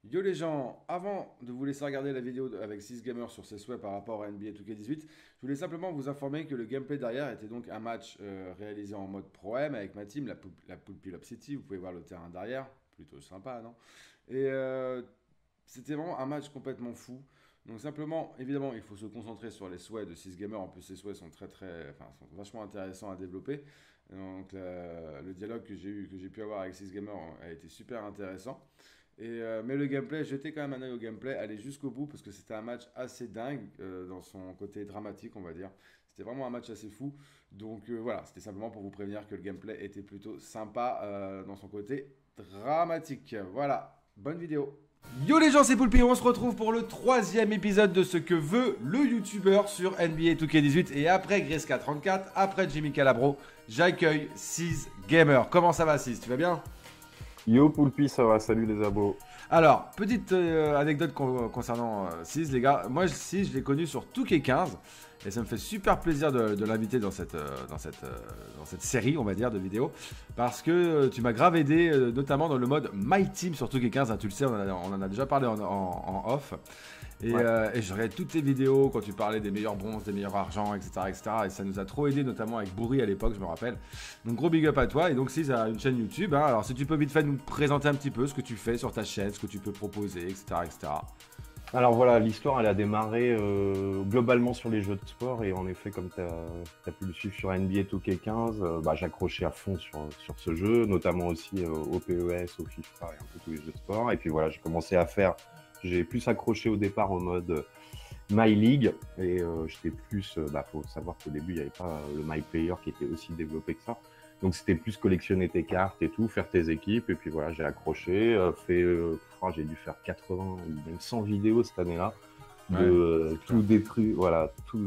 Yo les gens, avant de vous laisser regarder la vidéo avec 6 gamers sur ses souhaits par rapport à NBA 2K18, je voulais simplement vous informer que le gameplay derrière était donc un match réalisé en mode Pro-Am avec ma team, la poule Pilop City. Vous pouvez voir le terrain derrière, plutôt sympa, non? Et c'était vraiment un match complètement fou. Donc simplement, évidemment, il faut se concentrer sur les souhaits de 6 gamers. En plus, ces souhaits sont sont vachement intéressants à développer. Donc le dialogue que j'ai pu avoir avec 6 gamers a été super intéressant. Mais le gameplay, jetez quand même un œil au gameplay, allez jusqu'au bout parce que c'était un match assez dingue dans son côté dramatique, on va dire. C'était vraiment un match assez fou. Donc voilà, c'était simplement pour vous prévenir que le gameplay était plutôt sympa dans son côté dramatique. Voilà, bonne vidéo. Yo les gens, c'est Poulpi, on se retrouve pour le troisième épisode de ce que veut le YouTuber sur NBA 2K18. Et après Greska34, après Jimmy Calabro, j'accueille 6 Gamer. Comment ça va 6? Tu vas bien? Yo Poulpi, ça va, salut les abos. Alors, petite anecdote concernant Sis, les gars. Moi, Sis, je l'ai connu sur 2K15 et ça me fait super plaisir de l'inviter dans cette série, on va dire, de vidéos parce que tu m'as grave aidé, notamment dans le mode My Team sur 2K15. Hein, tu le sais, on en a déjà parlé en off. Ouais. Et je regardais toutes tes vidéos quand tu parlais des meilleurs bronzes, des meilleurs argents, etc., etc. Et ça nous a trop aidé, notamment avec Bourri à l'époque, je me rappelle. Donc gros big up à toi. Et donc Sis a une chaîne YouTube. Hein. Alors si tu peux vite fait nous présenter un petit peu ce que tu fais sur ta chaîne, ce que tu peux proposer, etc., etc. Alors voilà, l'histoire elle a démarré globalement sur les jeux de sport et en effet comme tu as pu le suivre sur NBA 2K15, j'accrochais à fond sur ce jeu, notamment aussi au PES, au FIFA et un peu tous les jeux de sport. Et puis voilà, j'ai plus accroché au départ au mode My League et j'étais plus, faut savoir qu'au début il n'y avait pas le My Player qui était aussi développé que ça. Donc c'était plus collectionner tes cartes et tout, faire tes équipes et puis voilà, j'ai accroché, j'ai dû faire 80 ou même 100 vidéos cette année-là de Ouais, tout détruire, voilà, tout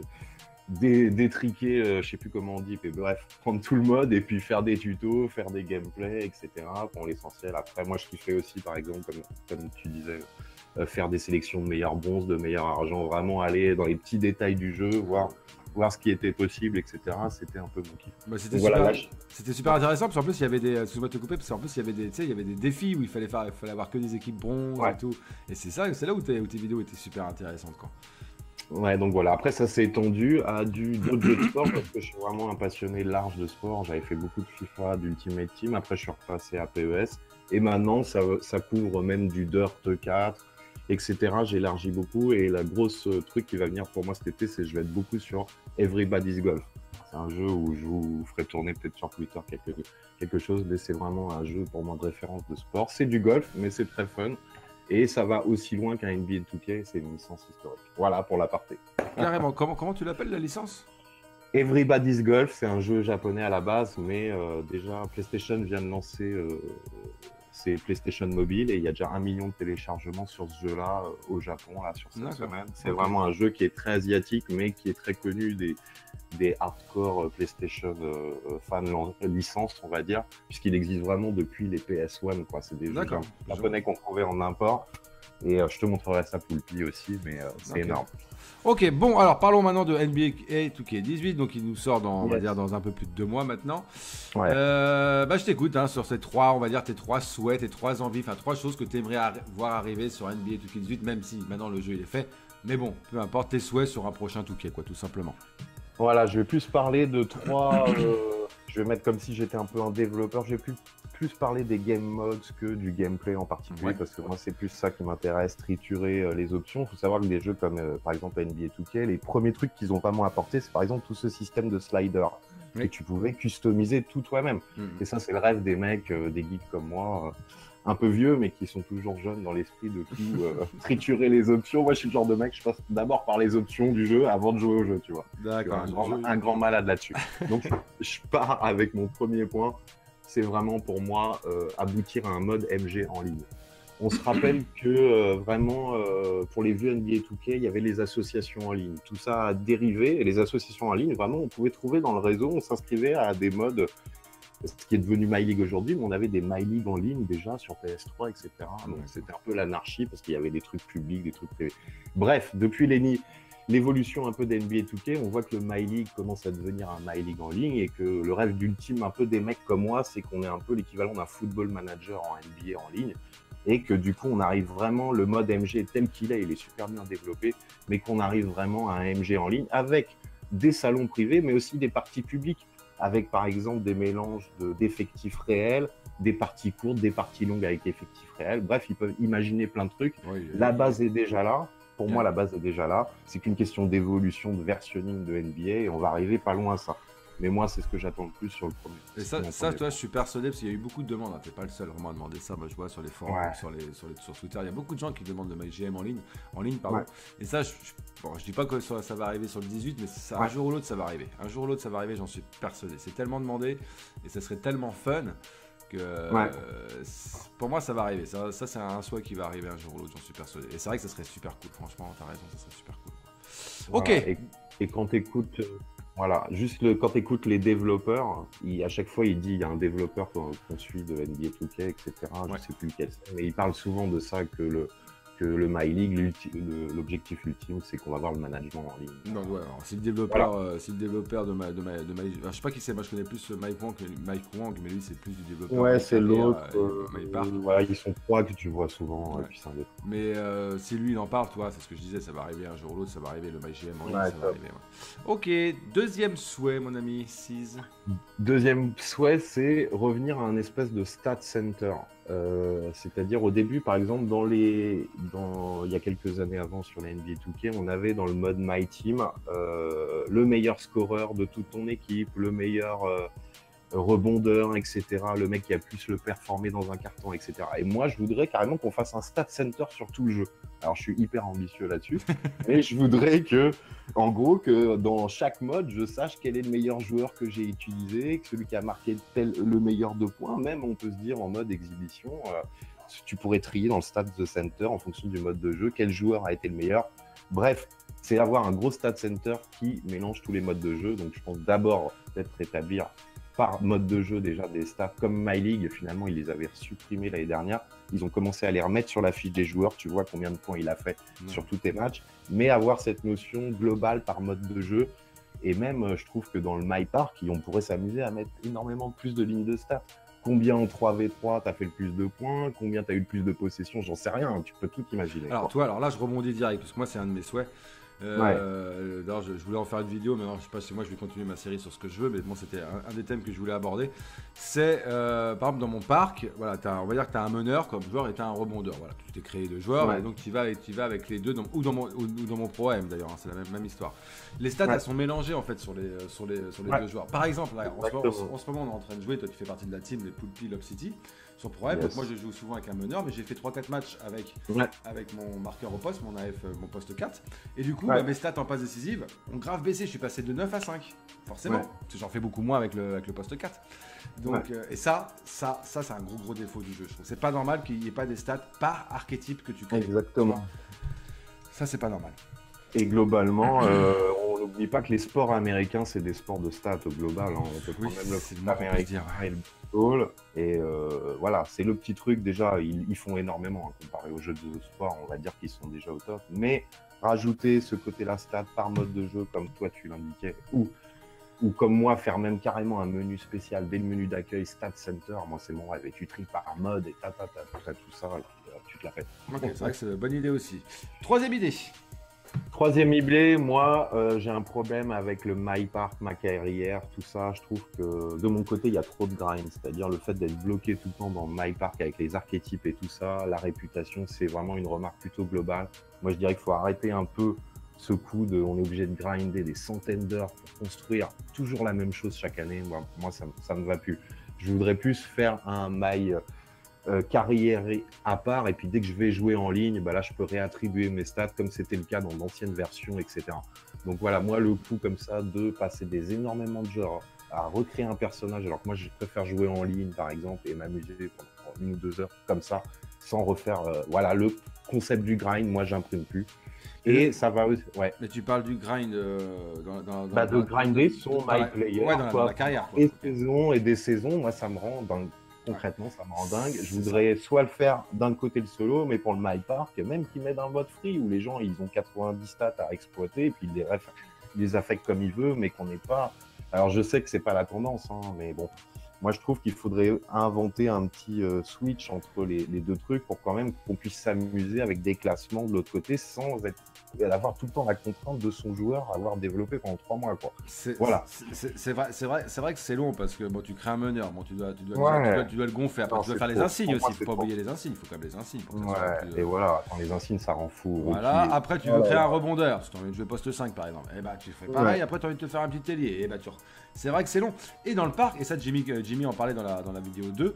détriquer, je sais plus comment on dit, mais bref, prendre tout le mode et puis faire des tutos, faire des gameplays, etc. Pour l'essentiel. Après, moi je kiffais aussi, par exemple, comme tu disais, faire des sélections de meilleurs bronzes, de meilleurs argent, vraiment aller dans les petits détails du jeu, voir ce qui était possible, etc. C'était un peu mon kiff. bah, Donc voilà, là, c'était super intéressant. Parce qu'en plus, il y avait des. Excuse-moi de te couper, parce qu'en plus, il y avait des, tu sais, il y avait des défis où il fallait avoir que des équipes bronzes et ouais. tout. Et c'est là où tes vidéos étaient super intéressantes, quoi. Ouais, donc voilà. Après, ça s'est étendu à d'autres jeux de sport parce que je suis vraiment un passionné large de sport. J'avais fait beaucoup de FIFA, d'Ultimate Team. Après, je suis repassé à PES. Et maintenant, ça couvre même du Dirt 4, etc. J'élargis beaucoup. Et la grosse truc qui va venir pour moi cet été, c'est que je vais être beaucoup sur Everybody's Golf. C'est un jeu où je vous ferai tourner peut-être sur Twitter quelque chose, mais c'est vraiment un jeu pour moi de référence de sport. C'est du golf, mais c'est très fun. Et ça va aussi loin qu'un NBA 2K, c'est une licence historique. Voilà pour l'aparté. Carrément. Comment tu l'appelles la licence? Everybody's Golf, c'est un jeu japonais à la base, mais déjà PlayStation vient de lancer ses PlayStation Mobile et il y a déjà 1 million de téléchargements sur ce jeu-là au Japon là, sur cette semaine. C'est vraiment un jeu qui est très asiatique, mais qui est très connu des hardcore PlayStation fans licence, on va dire, puisqu'il existe vraiment depuis les PS1. C'est des jeux japonais qu'on trouvait en import. Et je te montrerai ça Poulpi aussi, mais c'est énorme. Ok, bon, alors parlons maintenant de NBA 2K18, donc il nous sort on va dire, dans un peu plus de 2 mois maintenant. Ouais. Je t'écoute sur ces trois, on va dire, tes trois souhaits, tes trois envies, enfin trois choses que tu aimerais voir arriver sur NBA 2K18, même si maintenant le jeu il est fait. Mais bon, peu importe tes souhaits sur un prochain 2K, quoi, tout simplement. Voilà, je vais plus parler de trois. Je vais mettre comme si j'étais un peu un développeur. Je vais plus parler des game modes que du gameplay en particulier, parce que moi, c'est plus ça qui m'intéresse, triturer les options. Il faut savoir que des jeux comme, par exemple, NBA 2K, les premiers trucs qu'ils ont vraiment apporté, c'est par exemple tout ce système de slider. Et tu pouvais customiser tout toi-même. Et ça, c'est le rêve des mecs, des geeks comme moi, un peu vieux, mais qui sont toujours jeunes dans l'esprit de tout triturer les options. Moi, je suis le genre de mec, je passe d'abord par les options du jeu avant de jouer au jeu, tu vois. D'accord. Un grand malade là-dessus. Donc, je pars avec mon premier point. C'est vraiment pour moi aboutir à un mode MG en ligne. On se rappelle que vraiment, pour les vieux NBA 2K, il y avait les associations en ligne. Tout ça a dérivé et les associations en ligne, vraiment, on pouvait trouver dans le réseau, on s'inscrivait à des modes, ce qui est devenu My League aujourd'hui, mais on avait des My League en ligne déjà sur PS3, etc. Donc c'était un peu l'anarchie parce qu'il y avait des trucs publics, des trucs privés. Bref, depuis l'évolution un peu d'NBA 2K, on voit que le My League commence à devenir un My League en ligne et que le rêve d'ultime un peu des mecs comme moi, c'est qu'on est un peu l'équivalent d'un football manager en NBA en ligne. et que du coup, on arrive vraiment, le mode MG tel qu'il est, il est super bien développé, mais qu'on arrive vraiment à un MG en ligne avec des salons privés, mais aussi des parties publiques, avec par exemple des mélanges d'effectifs réels, des parties courtes, des parties longues avec effectifs réels. Bref, ils peuvent imaginer plein de trucs. Oui, La base est déjà là. Pour Bien. moi, la base est déjà là. C'est qu'une question d'évolution, de versionning de NBA, et on va arriver pas loin à ça. Mais moi, c'est ce que j'attends le plus sur le premier. Et C'est mon ça, premier toi, je point. suis persuadé, parce qu'il y a eu beaucoup de demandes. Hein. T'es pas le seul vraiment à demander ça. Moi, je vois sur les forums, Ouais. sur Twitter, il y a beaucoup de gens qui demandent le MyGM en ligne, pardon. Ouais. Et ça, bon, je dis pas que ça va arriver sur le 18, mais ça, un Ouais. jour ou l'autre, ça va arriver. Un jour ou l'autre, ça va arriver, j'en suis persuadé. C'est tellement demandé, et ça serait tellement fun que Ouais. pour moi, ça va arriver. Ça c'est un souhait qui va arriver un jour ou l'autre, j'en suis persuadé. Et c'est vrai que ça serait super cool. Franchement, t'as raison, ça serait super cool. Voilà. Ok. Et quand tu écoutes, voilà, juste quand tu écoutes les développeurs, à chaque fois, il dit il y a un développeur qu'on suit de NBA 2K, etc. Je Ouais. sais plus lequel c'est, mais il parle souvent de ça que le My League, l'objectif ultime, c'est qu'on va voir le management en ligne. Non, ouais, alors, c'est le développeur de je sais pas qui c'est, moi je connais plus Mike Wang, mais lui c'est plus du développeur. Ouais, Mike c'est Haller, l'autre. Mike Park. Voilà, ils sont trois que tu vois souvent. Ouais. Et puis c'est un des... Mais si lui il en parle, toi, c'est ce que je disais, ça va arriver un jour ou l'autre, ça va arriver, le MyGM en ligne, Ouais, ça va arriver. Ouais. Ok, deuxième souhait, mon ami, Cise. Deuxième souhait, c'est revenir à un espèce de stat center. C'est-à-dire au début, par exemple, il y a quelques années avant sur la NBA 2K, on avait dans le mode My Team le meilleur scoreur de toute ton équipe, le meilleur rebondeur, etc. Le mec qui a plus le performé dans un carton, etc. Et moi, je voudrais carrément qu'on fasse un stat center sur tout le jeu. Alors, je suis hyper ambitieux là-dessus, mais je voudrais que, en gros, que dans chaque mode, je sache quel est le meilleur joueur que j'ai utilisé, que celui qui a marqué le meilleur de points. Même, on peut se dire en mode exhibition, tu pourrais trier dans le stat center en fonction du mode de jeu quel joueur a été le meilleur. Bref, c'est avoir un gros stat center qui mélange tous les modes de jeu. Donc, je pense d'abord peut-être rétablir par mode de jeu déjà des stats comme My League. Finalement, ils les avaient supprimés l'année dernière. Ils ont commencé à les remettre sur la fiche des joueurs. Tu vois combien de points il a fait sur tous tes matchs. Mais avoir cette notion globale par mode de jeu. Et même, je trouve que dans le My Park, on pourrait s'amuser à mettre énormément plus de lignes de stats. Combien en 3v3 t'as fait le plus de points, combien t'as eu le plus de possessions, j'en sais rien, tu peux tout imaginer. Alors, toi, alors là, je rebondis direct, parce que moi, c'est un de mes souhaits. D'ailleurs, je voulais en faire une vidéo, mais non, je sais pas si moi je vais continuer ma série sur ce que je veux, mais bon, c'était un des thèmes que je voulais aborder. C'est, par exemple, dans mon parc, voilà, on va dire que tu as un meneur comme joueur et tu as un rebondeur. Voilà, tu t'es créé deux joueurs, et donc tu vas avec les deux, ou dans mon Pro AM d'ailleurs, hein, c'est la même histoire. Les stats, elles sont mélangées en fait sur les deux joueurs. Par exemple, là, en ce moment, on est en train de jouer, toi tu fais partie de la team des Poulpi Lob City. Sur Pro AM, donc moi je joue souvent avec un meneur, mais j'ai fait 3-4 matchs avec mon marqueur au poste, mon AF, mon poste 4. Et du coup, mes stats en passe décisive ont grave baissé. Je suis passé de 9 à 5, forcément. Parce que j'en fais beaucoup moins avec le poste 4. Donc, et ça c'est un gros défaut du jeu. Je trouve c'est pas normal qu'il n'y ait pas des stats par archétype que tu crées. Exactement. Ça, c'est pas normal. Et globalement, on n'oublie pas que les sports américains, c'est des sports de stats au global. Hein. On peut prendre même le foot américain et le baseball. Et voilà, c'est le petit truc. Déjà, ils font énormément hein, comparé aux jeux de sport. On va dire qu'ils sont déjà au top. Mais rajouter ce côté-là stats par mode de jeu, comme toi tu l'indiquais, ou comme moi, faire même carrément un menu spécial dès le menu d'accueil, Stat Center, moi c'est mon rêve. Et tu tries par mode et tout ça, tu te la fais. Ok, c'est vrai que c'est une bonne idée aussi. Troisième idée. Troisième idée, moi j'ai un problème avec le My Park, ma carrière, tout ça. Je trouve que de mon côté il y a trop de grind, c'est-à-dire le fait d'être bloqué tout le temps dans My Park avec les archétypes et tout ça, la réputation, c'est vraiment une remarque plutôt globale. Moi je dirais qu'il faut arrêter un peu ce coup de on est obligé de grinder des centaines d'heures pour construire toujours la même chose chaque année. Moi ça me va plus. Je voudrais plus faire un My carrière à part, et puis dès que je vais jouer en ligne, bah là je peux réattribuer mes stats comme c'était le cas dans d'anciennes versions, etc. Donc voilà, moi le coup comme ça de passer énormément de heures à recréer un personnage, alors que moi je préfère jouer en ligne par exemple et m'amuser pendant 1 ou 2 heures comme ça, sans refaire voilà le concept du grind, moi j'imprime plus. Et ça va aussi, Mais tu parles du grind de grinder son my player, dans la carrière, quoi. Et des saisons, moi ça me rend dingue. Concrètement, ça me rend dingue. Je voudrais soit le faire d'un côté le solo, mais pour le My Park, même qu'ils mettent un mode free où les gens ils ont 90 stats à exploiter et puis ils les affectent comme ils veulent, mais qu'on n'est pas. Alors je sais que c'est pas la tendance, hein, mais bon, Moi, je trouve qu'il faudrait inventer un petit switch entre les deux trucs pour quand même qu'on puisse s'amuser avec des classements de l'autre côté sans avoir tout le temps la contrainte de son joueur à avoir développé pendant 3 mois, quoi. Voilà. C'est vrai que c'est long parce que bon, tu crées un meneur, bon, tu dois le gonfler. Après, Non, tu dois faire les trop. insignes Pour moi, aussi. Il faut pas oublier les insignes. Il faut quand même les insignes. Pour que ça soit plus, Et voilà, attends, les insignes, ça rend fou. voilà, Rookie. après tu veux créer un rebondeur, si tu as envie de jouer poste 5 par exemple, et bah tu fais pareil, Ouais. après tu as envie de te faire un petit ailier, et bah c'est vrai que c'est long. Et dans le parc, et ça Jimmy en parlait dans la vidéo 2,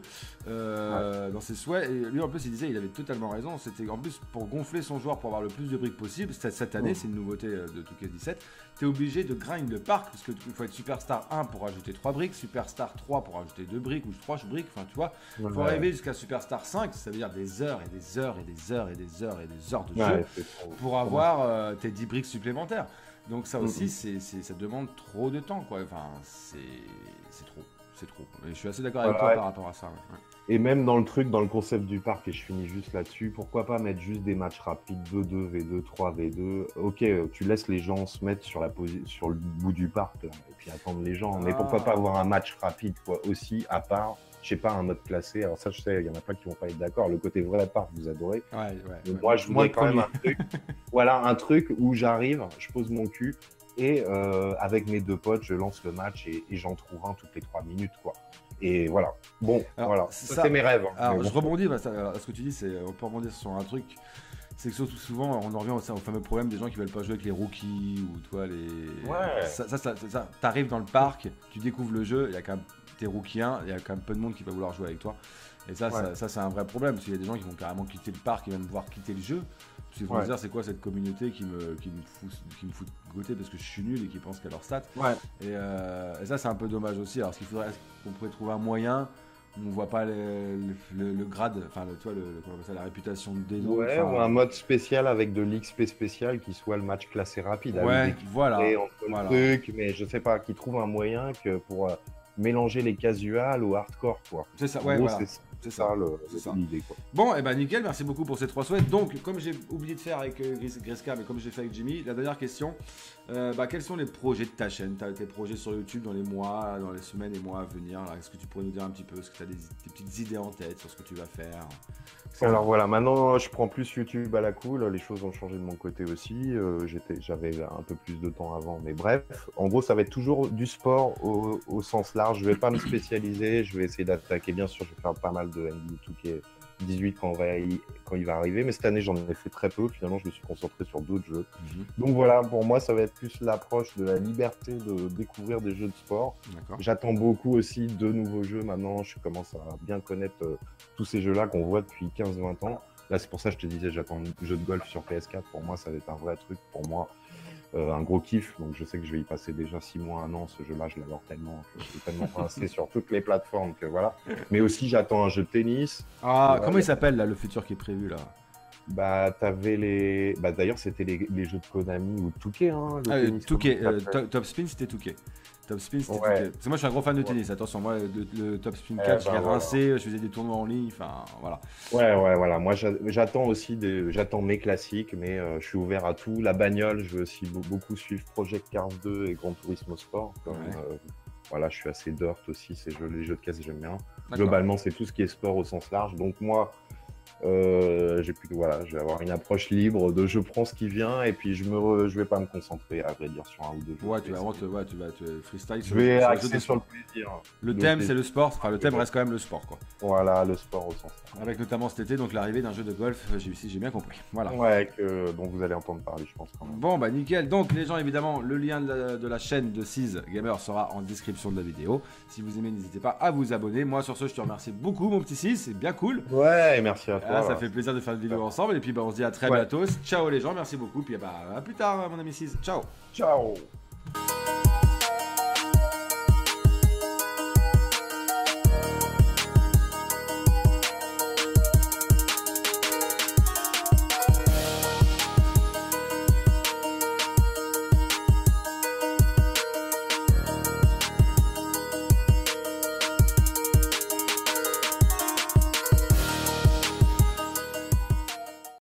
dans ses souhaits, et lui en plus il disait, il avait totalement raison, c'était en plus pour gonfler son joueur, pour avoir le plus de briques possible, cette année, c'est une nouveauté de 2K17, tu es obligé de grind le parc, parce qu'il faut être Superstar 1 pour rajouter 3 briques, Superstar 3 pour rajouter 2 briques, ou 3 briques, enfin tu vois, pour arriver jusqu'à Superstar 5, ça veut dire des heures et des heures et des heures et des heures et des heures de jeu pour avoir tes 10 briques supplémentaires. Donc ça aussi, ça demande trop de temps, quoi. Enfin, c'est trop. Et je suis assez d'accord avec toi par rapport à ça. Ouais. Et même dans le concept du parc, et je finis juste là-dessus, pourquoi pas mettre juste des matchs rapides, 2-2, V2, 3, V2. Ok, tu laisses les gens se mettre sur le bout du parc, là, et puis attendre les gens. Mais pourquoi pas avoir un match rapide, quoi, aussi, à part, je sais pas, un mode classé. Alors ça, je sais, il y en a pas qui vont pas être d'accord. Le côté vrai parc, vous adorez. Mais moi, je voudrais quand même un truc. Voilà, un truc où j'arrive, je pose mon cul, et avec mes 2 potes, je lance le match et j'en trouve un toutes les 3 minutes, quoi. Et voilà. Bon, alors, voilà. Ça, c'est mes rêves. Alors, je rebondis à ce que tu dis, on peut rebondir sur un truc. C'est que surtout souvent, on en revient au fameux problème des gens qui veulent pas jouer avec les rookies ou toi les. Ouais. Ça t'arrives dans le parc, tu découvres le jeu, il y a quand même t'es rookie 1, il y a quand même peu de monde qui va vouloir jouer avec toi. Et ça c'est un vrai problème, parce qu'il y a des gens qui vont carrément quitter le parc et même voir quitter le jeu. Parce qu'ils vont se dire, c'est quoi cette communauté qui me fout de côté parce que je suis nul et qui pense qu'à leur stats. Et ça, c'est un peu dommage aussi. Alors, qu'on pourrait trouver un moyen où on voit pas le grade, enfin, la réputation de Dedo. Ouais, ou un mode spécial avec de l'XP spécial qui soit le match classé rapide. Voilà. Truc, mais je sais pas, qui trouve un moyen que pour mélanger les casuals au hardcore, quoi. C'est ça, c'est ça l'idée, quoi. Bon, et ben nickel, merci beaucoup pour ces 3 souhaits. Donc, comme j'ai oublié de faire avec Greska, mais comme j'ai fait avec Jimmy, la dernière question, quels sont les projets de ta chaîne? Tu as tes projets sur YouTube dans les mois, dans les semaines et mois à venir. Est-ce que tu pourrais nous dire un petit peu, est-ce que tu as des petites idées en tête sur ce que tu vas faire? Alors voilà, maintenant je prends plus YouTube à la cool, les choses ont changé de mon côté aussi, j'avais un peu plus de temps avant, mais bref, en gros ça va être toujours du sport au sens large, je vais pas me spécialiser, je vais essayer d'attaquer, bien sûr je vais faire pas mal de NBA 2K18 quand il va arriver, mais cette année j'en ai fait très peu, finalement je me suis concentré sur d'autres jeux. Donc voilà, pour moi ça va être plus l'approche de la liberté de découvrir des jeux de sport. J'attends beaucoup aussi de nouveaux jeux maintenant, je commence à bien connaître tous ces jeux-là qu'on voit depuis 15-20 ans. Là c'est pour ça que je te disais, j'attends un jeu de golf sur PS4, pour moi ça va être un vrai truc, pour moi un gros kiff, donc je sais que je vais y passer déjà 6 mois, 1 an, ce jeu-là je l'adore tellement, je suis tellement rincé sur toutes les plateformes que voilà. Mais aussi j'attends un jeu de tennis. Comment il s'appelle là, le futur qui est prévu là? T'avais d'ailleurs c'était les jeux de Konami ou 2K, hein, le 2K, Top Spin c'était 2K. Top Spin, c'était 2K. Parce que moi je suis un gros fan de tennis, attention, moi le Top Spin 4 je l'ai rincé, je faisais des tournois en ligne, enfin voilà. Voilà, moi j'attends aussi j'attends mes classiques, mais je suis ouvert à tout. La bagnole, je veux aussi beaucoup suivre Project Cars 2 et Gran Turismo Sport. Voilà, je suis assez dirt aussi, les jeux de caisse j'aime bien. Globalement c'est tout ce qui est sport au sens large, donc moi je vais avoir une approche libre de je prends ce qui vient et puis je vais pas me concentrer à vrai dire sur un ou deux jeux. Tu vas te freestyle. Je vais axer sur le plaisir. Le thème c'est le sport, enfin le thème reste quand même le sport quoi. Voilà, le sport au sens. Avec notamment cet été donc l'arrivée d'un jeu de golf, j'ai bien compris. Voilà. Dont vous allez entendre parler je pense quand même. Bon bah nickel, donc les gens évidemment le lien de la chaîne de Seize Gamer sera en description de la vidéo. Si vous aimez n'hésitez pas à vous abonner. Moi sur ce je te remercie beaucoup mon petit Seize, c'est bien cool. Ouais, merci à toi. Ça fait plaisir de faire une vidéo ensemble et puis on se dit à très bientôt. Ciao les gens, merci beaucoup. Puis à plus tard mon ami Seize. Ciao.